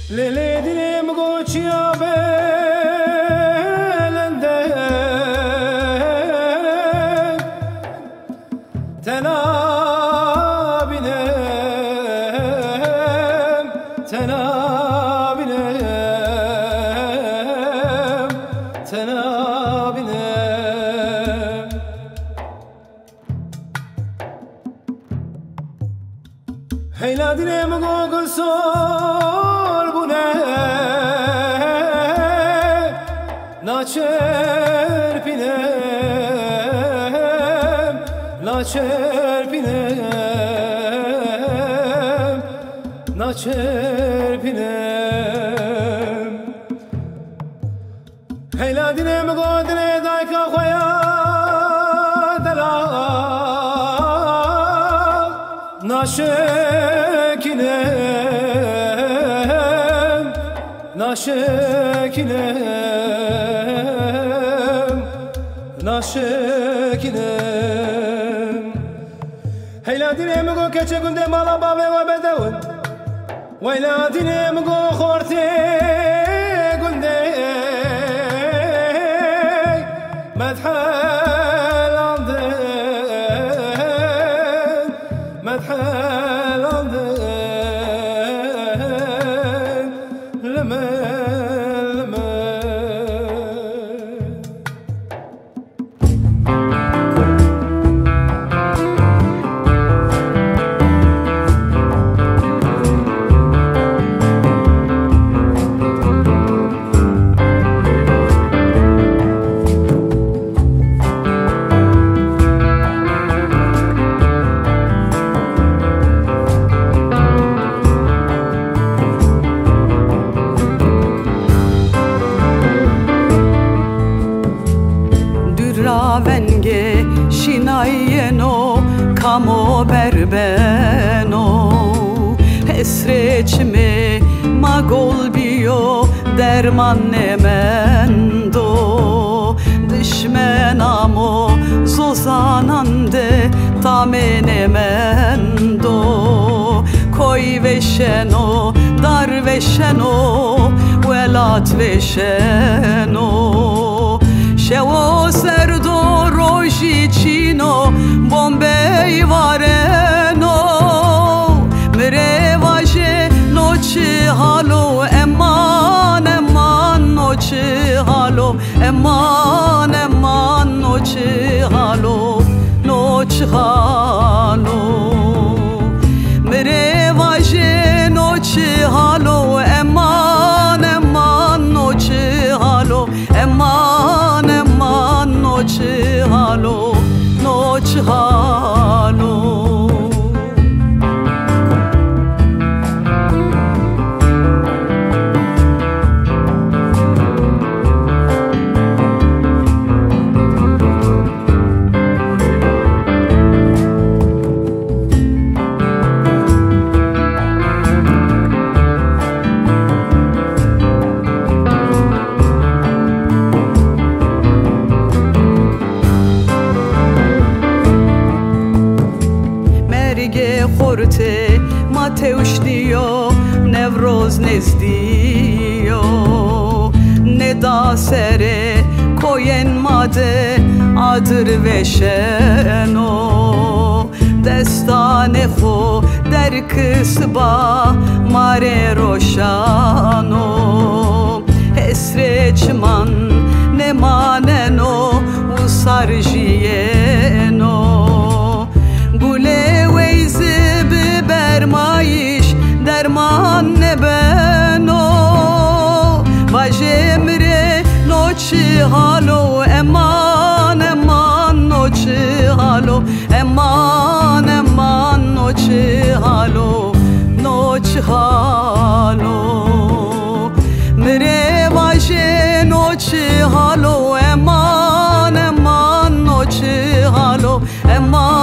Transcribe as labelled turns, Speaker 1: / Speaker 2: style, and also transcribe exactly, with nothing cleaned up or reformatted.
Speaker 1: Lele dilim goçya belende tenabinem tenabinem tenabinem Heyla dilim gogusor Naçerpinem, naçerpinem, naçerpinem Heyla dinem godine dayka koya dela Naşekinem, naşekinem Naşekinem Heyla dinem go keçe günde mala babe ve bedevun Veyla dinem go khorte günde Medhel aldın Medhel aldın Leme
Speaker 2: Venge şinayeno kamo berbeno Esreçme magol biyo derman nemendo Dışmenamo zozanande tamenemendo Koy veşeno dar veşeno velat veşeno Ševo serdo rožicino Bombej vareno Mrevaže noći halo Eman, eman noći halo Eman, eman noći halo Noć halo Mrevaže noći halo Eman, eman noći halo Eman, eman noći halo Noć halo Khorte mateush diyo nevroz nezdiyo Neda sere koyen made adır veşeno Destane xo der kısba mare roşano Esreçman ne maneno usar jiyeno Gule veyzi bermayiş derman ne beno Vajemre noći halo Eman, eman noći halo Eman, eman noći halo Noć halo Mre vaje noći halo Eman, eman noći halo Eman